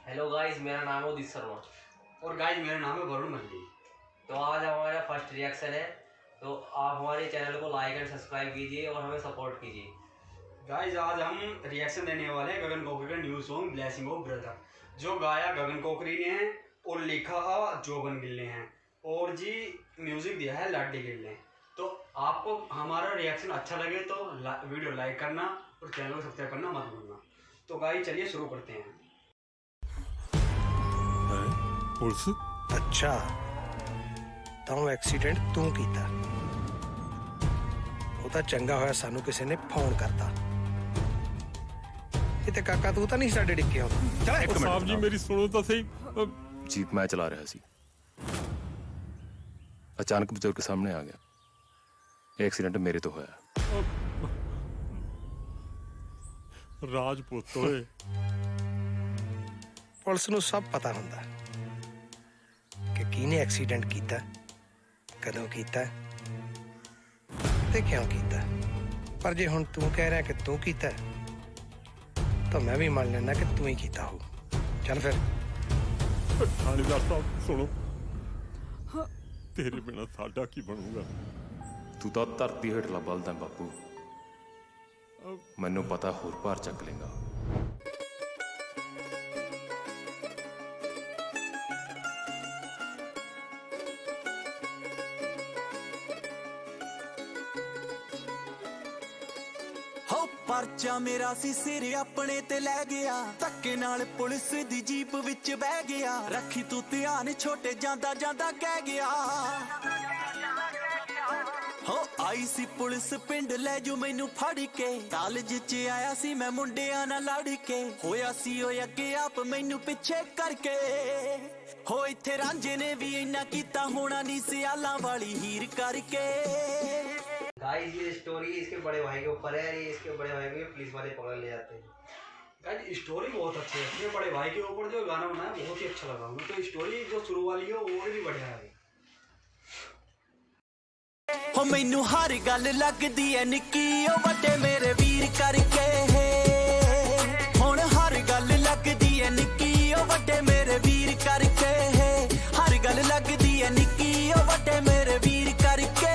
Hello guys, मेरा नाम है उदित शर्मा। और गाइस मेरा नाम है वरुण मल्ली। तो आज हमारा फर्स्ट रिएक्शन है, तो आप हमारे चैनल को लाइक एंड सब्सक्राइब कीजिए और हमें सपोर्ट कीजिए। गाइस आज हम रिएक्शन देने वाले हैं गगन कोकरी का new song blessing of brother, जो गाया गगन कोकरी ने है और लिखा जोबन गिल ने है और जी म्यूजिक दिया है लाडी गिल ने। तो आपको हमारा रिएक्शन अच्छा लगे तो वीडियो लाइक करना और चैनल को सब्सक्राइब करना मत भूलना। तो गाइस चलिए शुरू करते हैं। पुलिस अच्छा ਤਾਂ ਐਕਸੀਡੈਂਟ ਤੂੰ ਕੀਤਾ, ਉਹ ਤਾਂ ਚੰਗਾ ਹੋਇਆ ਸਾਨੂੰ ਕਿਸੇ ਨੇ ਫੋਨ ਕਰਤਾ। ਕਿਤੇ ਕਾਕਾ ਤੂੰ ਤਾਂ ਨਹੀਂ ਸਾਡੇ ਡਿੱਕੇ ਆਉਂਦਾ। ਚਲ ਇੱਕ ਮਿੰਟ ਸਾਹਿਬ ਜੀ ਮੇਰੀ ਸੁਣੋ ਤਾਂ ਸਹੀ। जीप मैं चला रहा सी, अचानक बुजुर्ग सामने आ गया। एक्सीडेंट मेरे तो होया। ਰਾਜਪੂਤ ਓਏ, ਪੁਲਿਸ ਨੂੰ ਸਭ ਪਤਾ ਹੁੰਦਾ ਕਿ ਕਿਹਨੇ ਐਕਸੀਡੈਂਟ ਕੀਤਾ, ਕਦੋਂ ਕੀਤਾ ਤੇ ਕਿਉਂ ਕੀਤਾ। ਪਰ ਜੇ ਹੁਣ ਤੂੰ ਕਹਿ ਰਿਹਾ ਕਿ ਤੂੰ ਕੀਤਾ ਤਾਂ ਮੈਂ ਵੀ ਮੰਨ ਲੈਣਾ ਕਿ ਤੂੰ ਹੀ ਕੀਤਾ ਹੋ। ਚੱਲ ਫਿਰ। ਥਾਣੇਦਾਰ ਸਾਹਿਬ ਸੁਣੋ, ਤੇਰੇ ਬਿਨਾ ਸਾਡਾ ਕੀ ਬਣੂਗਾ। तू तो धरती हेठला बलदा बापू, मैनू पता होर भार चक लेगा। ਹੋ ਪਰਚਾ ਮੇਰਾ ਸੀ ਸਿਰ ਆਪਣੇ ਤੇ ਲੈ ਗਿਆ, ਧੱਕੇ ਨਾਲ ਪੁਲਿਸ ਦੀ ਜੀਪ ਵਿੱਚ ਬਹਿ ਗਿਆ। ਰੱਖੀ ਤੂੰ ਧਿਆਨ ਛੋਟੇ ਜਾਂਦਾ ਜਾਂਦਾ ਕਹਿ ਗਿਆ। ਹੋ ਆਈ ਸੀ ਪੁਲਿਸ ਪਿੰਡ ਲੈ ਜੋ ਮੈਨੂੰ ਫੜ ਕੇ, ਕਾਲਜ 'ਚ ਆਇਆ ਸੀ ਮੈਂ ਮੁੰਡਿਆਂ ਨਾਲ ਲੜ ਕੇ। ਹੋਇਆ ਸੀ ਉਹ ਅੱਗੇ ਆਪ ਮੈਨੂੰ ਪਿੱਛੇ ਕਰਕੇ। ਹੋ ਇੱਥੇ ਰਾਂਝੇ ਨੇ ਵੀ ਇੰਨਾ ਕੀਤਾ ਹੋਣਾ ਨਹੀਂ ਸਿਆਲਾਂ ਵਾਲੀ ਹੀਰ ਕਰਕੇ। गाइस ये स्टोरी इसके बड़े भाई के ऊपर है। ये इसके बड़े भाई को पुलिस वाले पकड़ ले जाते हैं। गाइस स्टोरी बहुत अच्छी है। अपने बड़े भाई के ऊपर जो गाना बनाया बहुत ही अच्छा लगा मुझे। तो स्टोरी जो शुरू वाली है वो और भी बढ़िया है। ਹੋ ਮੈਨੂੰ ਹਰ ਗੱਲ ਲੱਗਦੀ ਐ ਨਿੱਕੀ, ਉਹ ਵੱਡੇ ਮੇਰੇ ਵੀਰ ਕਰਕੇ। ਹੁਣ ਹਰ ਗੱਲ ਲੱਗਦੀ ਐ ਨਿੱਕੀ, ਉਹ ਵੱਡੇ ਮੇਰੇ ਵੀਰ ਕਰਕੇ। ਹਰ ਗੱਲ ਲੱਗਦੀ ਐ ਨਿੱਕੀ, ਉਹ ਵੱਡੇ ਮੇਰੇ ਵੀਰ ਕਰਕੇ।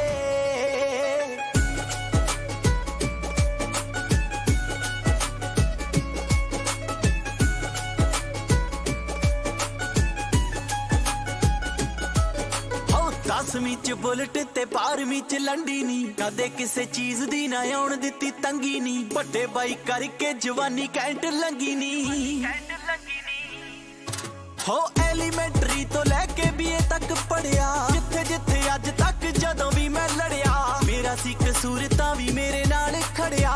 ਦਸਵੀਂ ਚ ਬੁਲਟ ਤੇ 12ਵੀਂ ਚ ਲੰਡੀ ਨੀ, ਕਦੇ ਕਿਸੇ ਚੀਜ਼ ਦੀ ਨਾ ਆਉਣ ਦਿੱਤੀ ਤੰਗੀ ਨੀ। ਵੱਡੇ ਬਾਈ ਕਰਕੇ ਜਵਾਨੀ ਕੈਂਟ ਲੰਗੀ ਨੀ। ਹੋ ਐਲੀਮੈਂਟਰੀ ਤੋਂ ਲੈ ਕੇ BA ਤੱਕ ਪੜਿਆ, ਜਿੱਥੇ ਜਿੱਥੇ ਅੱਜ ਤੱਕ ਜਦੋਂ ਵੀ ਮੈਂ ਲੜਿਆ। ਮੇਰਾ ਸੀ ਕਸੂਰ ਤਾਂ ਵੀ ਮੇਰੇ ਨਾਲ ਖੜਿਆ।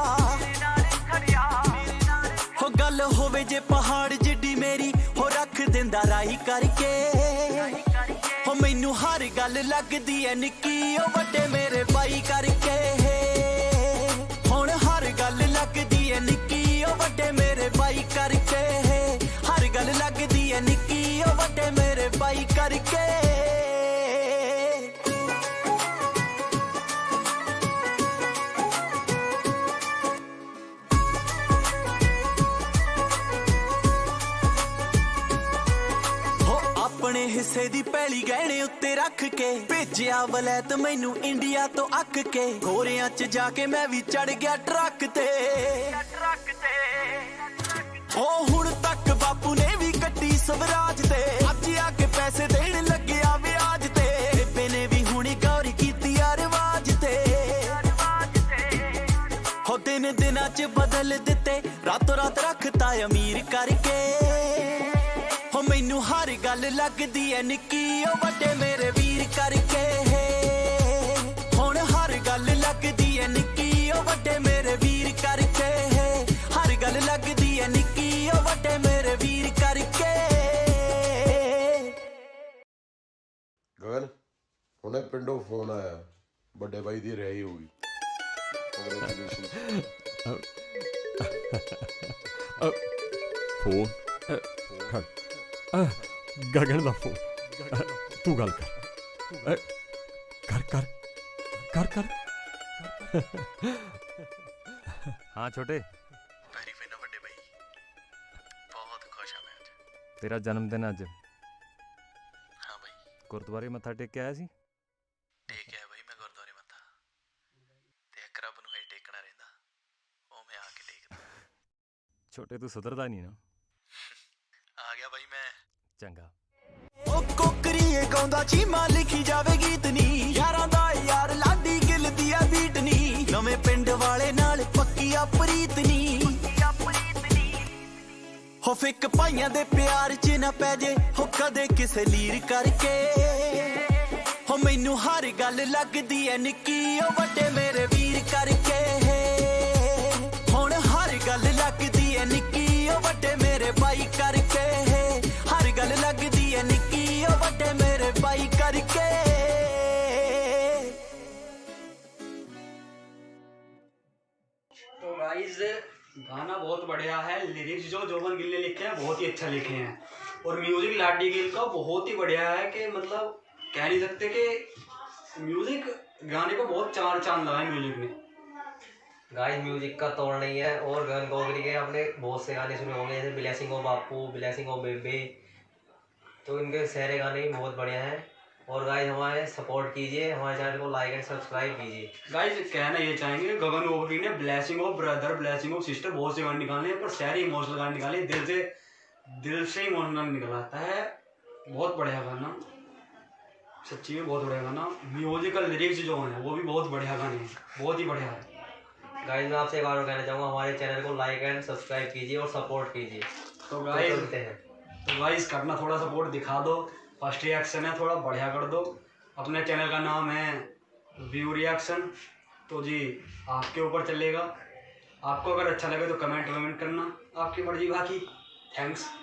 ਹੋ ਗੱਲ ਹੋਵੇ ਜੇ ਪਹਾੜ ਜਿੱਡੀ ਮੇਰੀ, ਹੋ ਰੱਖ ਦਿੰਦਾ ਰਾਹੀ ਕਰਕੇ। ਹੋ ਮੈਨੂੰ ਹਰ ਗੱਲ ਲੱਗਦੀ ਐ ਨਿੱਕੀ, ਉਹ ਵੱਡੇ ਮੇਰੇ ਬਾਈ ਕਰਕੇ। ਹੁਣ ਹਰ ਗੱਲ ਲੱਗਦੀ ਐ ਨਿੱਕੀ, ਉਹ ਵੱਡੇ ਮੇਰੇ ਬਾਈ ਕਰਕੇ। ਹਰ ਗੱਲ ਲੱਗਦੀ ਐ ਨਿੱਕੀ, ਉਹ ਵੱਡੇ ਮੇਰੇ ਬਾਈ ਕਰਕੇ। ਆਪਣੇ ਹਿੱਸੇ ਦੀ ਪੈਲੀ ਗਹਿਣੇ ਉੱਤੇ ਰੱਖ ਕੇ ਭੇਜਿਆ ਵਲੈਤ ਮੈਨੂੰ ਇੰਡੀਆ ਤੋਂ ਅੱਕ ਕੇ। ਗੋਰਿਆਂ 'ਚ ਜਾ ਕੇ ਮੈਂ ਵੀ ਚੜ ਗਿਆ ਟਰੱਕ ਤੇ। ਹੋ ਹੁਣ ਤੱਕ ਬਾਪੂ ਨੇ ਵੀ ਕੱਟੀ ਸਵਰਾਜ ਤੇ, ਅੱਜ ਆ ਕੇ ਪੈਸੇ ਦੇਣ ਲੱਗਿਆ ਵਿਆਜ ਤੇ। ਬੇਬੇ ਨੇ ਵੀ ਹੁਣੀ ਗੌਰ ਕੀਤੀ ਆ ਰਿਵਾਜ ਤੇ। ਹੋ ਦਿਨ ਦਿਨਾਂ 'ਚ ਬਦਲ ਦਿੱਤੇ, ਰਾਤੋਂ ਰਾਤ ਰੱਖਤਾ ਅਮੀਰ ਕਰਕੇ। ਹੋ ਮੈਨੂੰ ਹਰ ਗੱਲ ਲੱਗਦੀ ਐ ਨਿੱਕੀ, ਉਹ ਵੱਡੇ ਮੇਰੇ ਵੀਰ ਕਰਕੇ। ਹੁਣ ਹਰ ਗੱਲ ਲੱਗਦੀ ਐ ਨਿੱਕੀ, ਉਹ ਵੱਡੇ ਮੇਰੇ ਵੀਰ ਕਰਕੇ। ਹਰ ਗੱਲ ਲੱਗਦੀ ਐ ਨਿੱਕੀ, ਉਹ ਵੱਡੇ ਮੇਰੇ ਵੀਰ ਕਰਕੇ। ਗਗਨ ਹੁਣੇ ਪਿੰਡੋਂ ਫੋਨ ਆਇਆ, ਵੱਡੇ ਬਾਈ ਦੀ ਰਿਹਾਈ ਹੋ ਗਈ। ਫੋਨ ਗਗਨ ਦਾ ਫੋਨ। ਤੂੰ ਗੱਲ ਕਰ ਕਰ ਕਰ ਕਰ ਕਰ। हाँ छोटे, ਵੈਰੀ ਫਾਈਨ ਵੱਡੇ ਬਾਈ, ਬਹੁਤ ਖੁਸ਼ ਹਾਂ ਮੈਂ ਅੱਜ। तेरा जन्मदिन अज हाँ भाई गुरुद्वारे मत्था टेक के आया सी? टेक है भाई मैं गुरुद्वारे मत्था ते एक रब नूं ही टेकना रहिंदा ओ मैं आके टेकदा। छोटे तू सुधरदा नहीं ना। आ गया भाई मैं। चंगा ओ कोकरीए गाउंदा चीमा लिखी जावे गीत नी यारां दा यार लाडी गिल दी आ बीट नी नਵੇਂ पिंड वाले नाल पक्की आ प्रीत नी हो फिक भाइयां दे प्यार च ना पै जे हो कदे किसे लीर करके हो मैनू हर गल लगदी ऐ निक्की ओ वड्डे मेरे वीर करके हुण हर गल लगदी ऐ निक्की ओ वड्डे मेरे भाई करके हर गल लगदी ऐ निक्की ओ वड्डे मेरे भाई करके। तो गाइस गाना बहुत बढ़िया है, लिरिक्स जो जोबन गिल ने लिखे हैं बहुत ही अच्छा लिखे हैं और म्यूजिक लाडी गिल का बहुत ही बढ़िया है कि मतलब कह नहीं सकते कि म्यूजिक गाने को बहुत चार चांद लगाए म्यूजिक में। गाइस म्यूजिक का तोड़ नहीं है और गगन कोकरी के आपने बहुत से गाने सुने होंगे जैसे ब्लेसिंग ऑफ बापू, ब्लेसिंग ऑफ बेबे, तो इनके सारे गाने भी बहुत बढ़िया हैं। और गाइस हमारे सपोर्ट कीजिए, हमारे चैनल को लाइक एंड सब्सक्राइब कीजिए। गाइस कहना ये चाहेंगे गगन कोकरी ने blessing of brother, blessing of sister बहुत से गाने निकाले हैं पर सारे इमोशनल गाने निकाले, दिल से इमोशनल निकलाता है। बहुत बढ़िया गाना, सच्ची में बहुत बढ़िया गाना। म्यूजिकल लिरिक्स जो हैं वो भी बहुत बढ़िया गाने हैं, बहुत ही बढ़िया है। गाइस मैं आपसे एक बार कहना चाहूँगा हमारे चैनल को लाइक एंड सब्सक्राइब कीजिए और सपोर्ट कीजिए। तो गाइस करना थोड़ा सपोर्ट दिखा दो, फर्स्ट रिएक्शन है थोड़ा बढ़िया कर दो। अपने चैनल का नाम है व्यू रिएक्शन, तो जी आपके ऊपर चलेगा। आपको अगर अच्छा लगे तो कमेंट करना, आपकी मर्जी। बाकी थैंक्स।